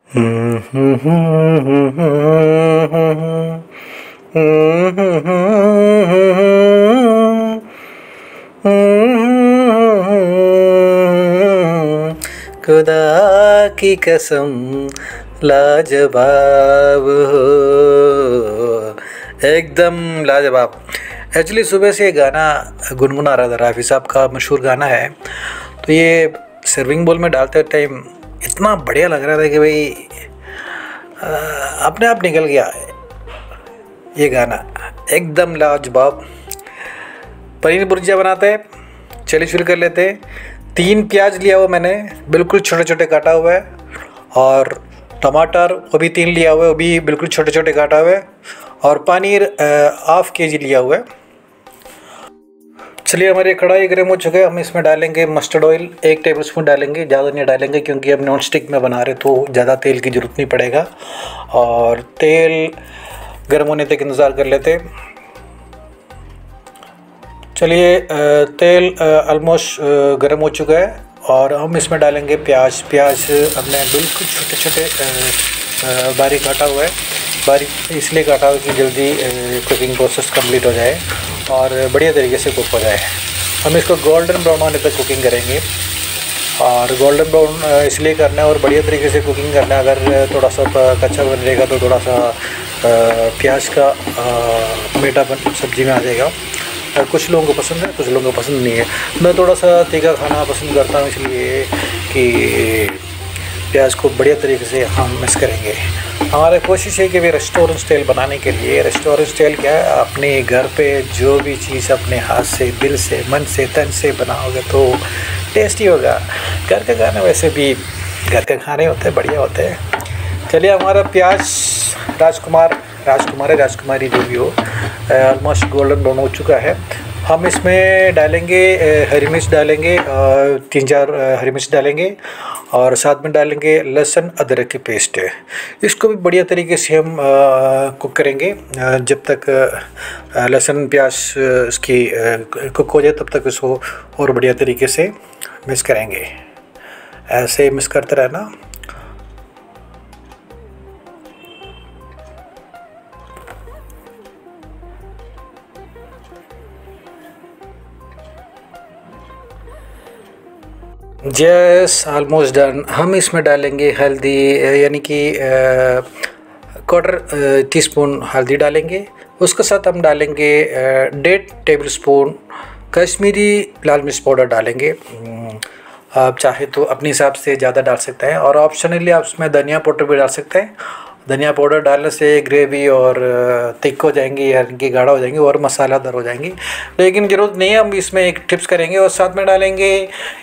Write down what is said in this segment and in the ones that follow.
खुदा की कसम लाजवाब हो, एकदम लाजवाब। एक्चुअली सुबह से ये गाना गुनगुना रहा था, राफ़ी साहब का मशहूर गाना है। तो ये सर्विंग बोल में डालते टाइम इतना बढ़िया लग रहा था कि भाई अपने आप निकल गया ये गाना, एकदम लाजवाब। पनीर भुर्जिया बनाते हैं, चलिए शुरू कर लेते हैं। 3 प्याज लिया हुआ मैंने, बिल्कुल छोटे छोटे काटा हुआ है, और टमाटर वो भी 3 लिया हुआ है, वो भी बिल्कुल छोटे छोटे काटा हुआ है, और पनीर 1/2 kg लिया हुआ है। चलिए हमारी कढ़ाई गर्म हो चुका है, हम इसमें डालेंगे मस्टर्ड ऑयल 1 टेबलस्पून डालेंगे, ज़्यादा नहीं डालेंगे क्योंकि अब नॉन स्टिक में बना रहे तो ज़्यादा तेल की ज़रूरत नहीं पड़ेगा। और तेल गर्म होने तक इंतज़ार कर लेते। चलिए तेल ऑलमोस्ट गर्म हो चुका है और हम इसमें डालेंगे प्याज। प्याज हमने बिल्कुल छोटे छोटे बारीक काटा हुआ है, बारीक इसलिए काटा हुआ कि जल्दी कुकिंग प्रोसेस कंप्लीट हो जाए और बढ़िया तरीके से कुक हो जाए। हम इसको गोल्डन ब्राउन होने तक कुकिंग करेंगे, और गोल्डन ब्राउन इसलिए करना है और बढ़िया तरीके से कुकिंग करना है। अगर थोड़ा सा कच्चा बन रहेगा तो थोड़ा सा प्याज का मीठापन सब्ज़ी में आ जाएगा। कुछ लोगों को पसंद है, कुछ लोगों को पसंद नहीं है। मैं थोड़ा सा तीखा खाना पसंद करता हूँ, इसलिए कि प्याज को बढ़िया तरीके से हम मिक्स करेंगे। हमारी कोशिश है कि भी रेस्टोरेंट स्टाइल बनाने के लिए। रेस्टोरेंट स्टाइल क्या है, अपने घर पे जो भी चीज़ अपने हाथ से, दिल से, मन से, तन से बनाओगे तो टेस्टी होगा। घर का खाना वैसे भी घर के खाने होते हैं, बढ़िया होते हैं। चलिए हमारा प्याज राजकुमारी जो भी हो ऑलमोस्ट गोल्डन ब्राउन हो चुका है। हम इसमें डालेंगे हरी मिर्च डालेंगे, 3-4 हरी मिर्च डालेंगे, और साथ में डालेंगे लहसुन अदरक की पेस्ट है। इसको भी बढ़िया तरीके से हम कुक करेंगे जब तक लहसुन प्याज इसकी कुक हो जाए, तब तक इसको और बढ़िया तरीके से मिक्स करेंगे। ऐसे मिक्स करते रहना। Just almost done. हम इसमें डालेंगे हल्दी, यानी कि 1/4 टीस्पून हल्दी डालेंगे। उसके साथ हम डालेंगे 1.5 टेबलस्पून कश्मीरी लाल मिर्च पाउडर डालेंगे। आप चाहे तो अपने हिसाब से ज़्यादा डाल सकते हैं, और ऑप्शनली आप उसमें धनिया पाउडर भी डाल सकते हैं। धनिया पाउडर डालने से ग्रेवी और थिक हो जाएंगी, यानी कि गाढ़ा हो जाएंगे और मसालादार हो जाएंगी, लेकिन ज़रूरत नहीं है। हम इसमें एक टिप्स करेंगे, और साथ में डालेंगे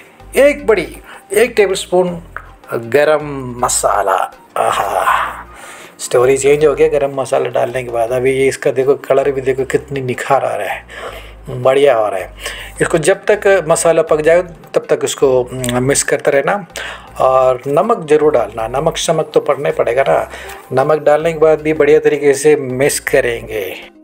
1 टेबलस्पून गरम मसाला। आहा, स्टोरी चेंज हो गया गरम मसाला डालने के बाद। अभी ये इसका देखो कलर भी देखो कितनी निखार आ रहा है, बढ़िया हो रहा है। इसको जब तक मसाला पक जाए तब तक इसको मिक्स करते रहना, और नमक ज़रूर डालना। नमक शमक तो पड़ना ही पड़ेगा ना। नमक डालने के बाद भी बढ़िया तरीके से मिक्स करेंगे।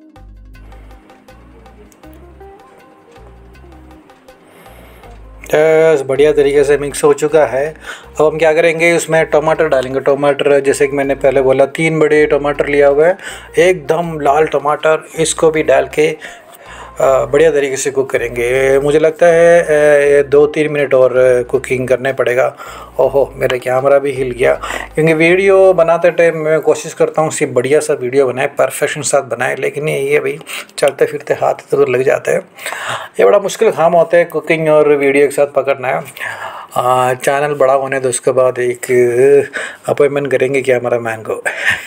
बढ़िया तरीके से मिक्स हो चुका है। अब हम क्या करेंगे, उसमें टमाटर डालेंगे। टमाटर जैसे कि मैंने पहले बोला 3 बड़े टमाटर लिया हुआ है, एकदम लाल टमाटर। इसको भी डाल के बढ़िया तरीके से कुक करेंगे। मुझे लगता है 2-3 मिनट और कुकिंग करने पड़ेगा। ओहो, मेरा कैमरा भी हिल गया, क्योंकि वीडियो बनाते टाइम मैं कोशिश करता हूँ सिर्फ बढ़िया सा वीडियो बनाए, परफेक्शन साथ बनाए, लेकिन ये भाई चलते फिरते हाथ इधर लग जाते हैं। ये बड़ा मुश्किल काम होता है कुकिंग और वीडियो एक साथ पकड़ना है। चैनल बड़ा होने तो उसके बाद एक अपॉइंटमेंट करेंगे कैमरा मैन को।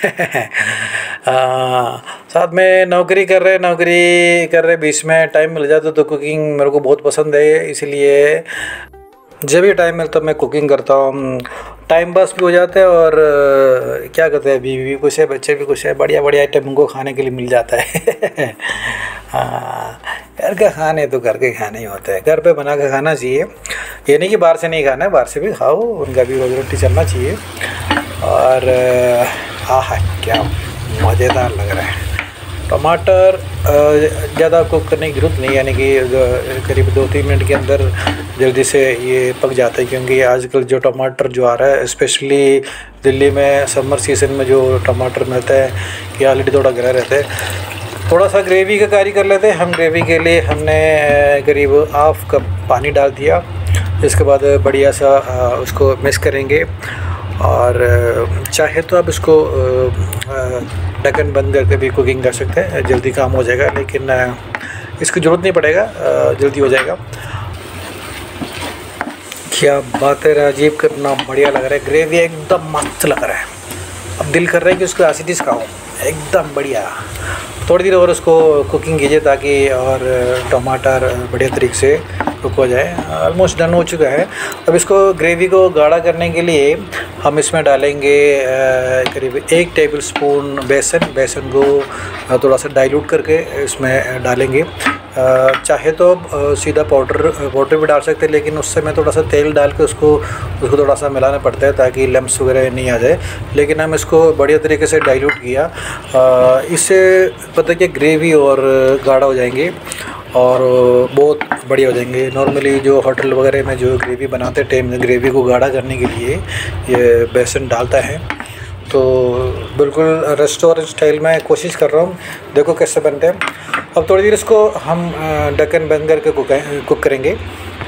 साथ में नौकरी कर रहे बीच में टाइम मिल जाता तो कुकिंग मेरे को बहुत पसंद है, इसलिए जब भी टाइम मिलता मैं कुकिंग करता हूँ। टाइम पास भी हो जाता है, और क्या कहते हैं, बीवी भी खुश है, बच्चे भी खुश है, बढ़िया बढ़िया आइटम उनको खाने के लिए मिल जाता है। हाँ, घर के खाने तो घर के खाने ही होते हैं, घर पे बना के खाना चाहिए। ये नहीं कि बाहर से नहीं खाना है, बाहर से भी खाओ, उनका भी रोजी रोटी चलना चाहिए। और आहा, क्या मज़ेदार लग रहा है। टमाटर ज़्यादा कुक करने की ज़रूरत नहीं, यानी कि करीब 2-3 मिनट के अंदर जल्दी से ये पक जाता है, क्योंकि आजकल जो टमाटर जो आ रहा है, स्पेशली दिल्ली में समर सीज़न में जो टमाटर मिलता है कि ऑलरेडी थोड़ा गिरा रहता है। थोड़ा सा ग्रेवी का कार्य कर लेते हैं हम। ग्रेवी के लिए हमने करीब ½ कप पानी डाल दिया। इसके बाद बढ़िया सा उसको मिक्स करेंगे, और चाहे तो आप इसको ढक्कन बंद करके भी कुकिंग कर सकते हैं, जल्दी काम हो जाएगा, लेकिन इसकी ज़रूरत नहीं पड़ेगा, जल्दी हो जाएगा। क्या बात है राजीव, कितना बढ़िया लग रहा है, ग्रेवी एकदम मस्त लग रहा है। अब दिल कर रहा है कि उसको ऐसे ही खाऊं, एकदम बढ़िया। थोड़ी देर और उसको कुकिंग कीजिए ताकि और टमाटर बढ़िया तरीके से कुक हो जाए। ऑलमोस्ट डन हो चुका है। अब इसको ग्रेवी को गाढ़ा करने के लिए हम इसमें डालेंगे करीब 1 टेबल स्पून बेसन को थोड़ा सा डाइल्यूट करके इसमें डालेंगे। चाहे तो सीधा पाउडर भी डाल सकते हैं, लेकिन उससे मैं थोड़ा सा तेल डाल के उसको थोड़ा सा मिलाना पड़ता है ताकि लम्स वगैरह नहीं आ जाए। लेकिन हम इसको बढ़िया तरीके से डाइल्यूट किया। इससे पता है कि ग्रेवी और गाढ़ा हो जाएंगे और बहुत बढ़िया हो जाएंगे। नॉर्मली जो होटल वगैरह में जो ग्रेवी बनाते टाइम ग्रेवी को गाढ़ा करने के लिए ये बेसन डालता है, तो बिल्कुल रेस्टोरेंट स्टाइल में कोशिश कर रहा हूँ, देखो कैसे बनते हैं। अब थोड़ी देर इसको हम ढक्कन बंद करके कुक करेंगे।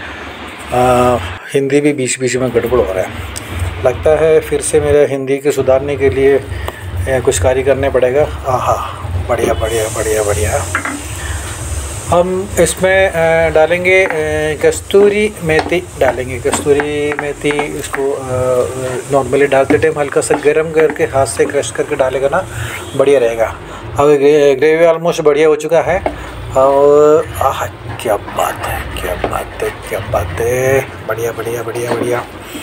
हिंदी भी बीच बीच में गड़बड़ हो रहा है, लगता है फिर से मेरे हिंदी के सुधारने के लिए कुछ कार्य करने पड़ेगा। आहा, बढ़िया बढ़िया बढ़िया बढ़िया। हम इसमें डालेंगे कस्तूरी मेथी डालेंगे। कस्तूरी मेथी इसको नॉर्मली डालते टाइम हल्का सा गर्म करके हाथ से क्रश करके डालेगा ना, बढ़िया रहेगा। अब ग्रेवी ऑलमोस्ट बढ़िया हो चुका है। और आह, क्या बात है, क्या बात है, क्या बात है, बढ़िया बढ़िया बढ़िया बढ़िया।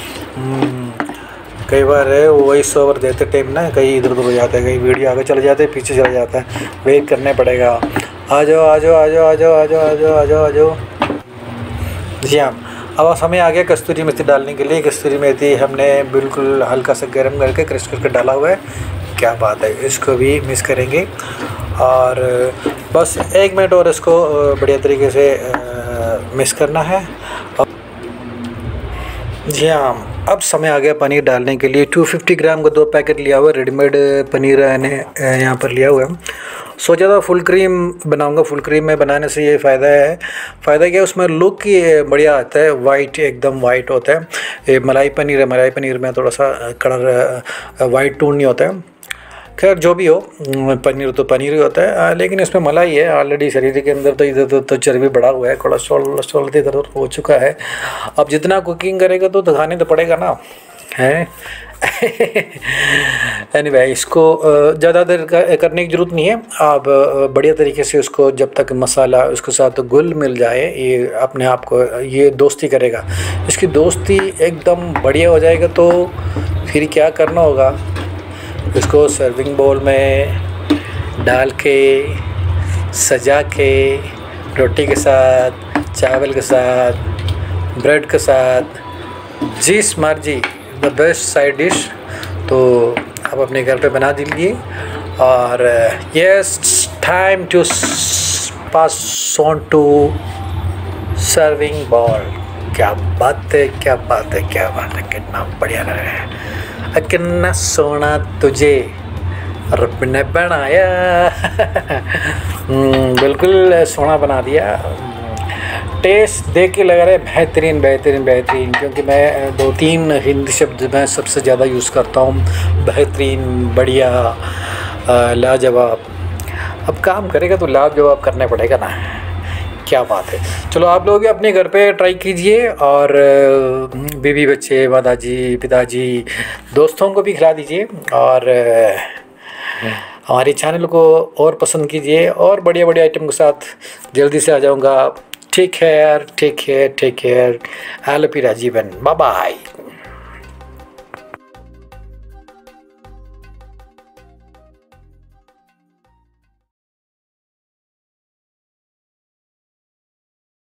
कई बार है वॉइस ओवर देते टाइम ना कहीं इधर उधर हो जाता है, कहीं वीडियो आगे चले जाते हैं, पीछे चला जाता है, वेट करने पड़ेगा। आ जाओ आ जाओ आ जाओ आ जाओ आ जाओ आ जाओ आ जाओ आ जाओ। जी हाँ, अब समय आ गया कस्तूरी मेथी डालने के लिए। कस्तूरी मेथी हमने बिल्कुल हल्का सा गर्म करके क्रश करके डाला हुआ है। क्या बात है, इसको भी मिक्स करेंगे और बस 1 मिनट और इसको बढ़िया तरीके से मिक्स करना है। जी हाँ, अब समय आ गया पनीर डालने के लिए। 250 ग्राम का 2 पैकेट लिया हुआ है, रेडीमेड पनीर मैंने यहाँ पर लिया हुआ है। सोचा था फुल क्रीम बनाऊंगा। फुल क्रीम में बनाने से ये फ़ायदा है, फ़ायदा क्या है उसमें लुक ही बढ़िया आता है, वाइट एकदम वाइट होता है। ये मलाई पनीर है, मलाई पनीर में थोड़ा सा कलर वाइट टोन नहीं होता है। खैर जो भी हो, पनीर तो पनीर ही होता है, लेकिन इसमें मलाई है ऑलरेडी। शरीर के अंदर तो इधर तो चर्बी बढ़ा हुआ है, कोलेस्ट्रॉल इधर हो चुका है। अब जितना कुकिंग करेगा तो खाने तो पड़ेगा ना, है। एनीवे, इसको ज़्यादा देर करने की ज़रूरत नहीं है। आप बढ़िया तरीके से उसको जब तक मसाला उसके साथ घुल मिल जाए, ये अपने आप को ये दोस्ती करेगा, इसकी दोस्ती एकदम बढ़िया हो जाएगा। तो फिर क्या करना होगा, इसको सर्विंग बोल में डाल के सजा के रोटी के साथ, चावल के साथ, ब्रेड के साथ, जिस मर्जी द बेस्ट साइड डिश तो आप अपने घर पे बना दीजिए। और yes, time to pass on to serving ball. क्या बात है, क्या बात है, क्या बात है, कितना बढ़िया लग रहा है, कितना सोना तुझे रब ने बनाया। बिल्कुल सोना बना दिया। टेस्ट देख के लग रहा है बेहतरीन बेहतरीन बेहतरीन, क्योंकि मैं 2-3 हिंदी शब्द मैं सबसे ज़्यादा यूज़ करता हूँ। बेहतरीन, बढ़िया, लाजवाब। अब काम करेगा तो लाजवाब करना पड़ेगा ना, क्या बात है। चलो आप लोग अपने घर पे ट्राई कीजिए और बीवी बच्चे, माताजी, पिताजी, दोस्तों को भी खिला दीजिए और हमारे चैनल को और पसंद कीजिए। और बढ़िया बढ़िया आइटम के साथ जल्दी से आ जाऊँगा। Take care, take care, take care. Happy राजीवन, बाय बाय।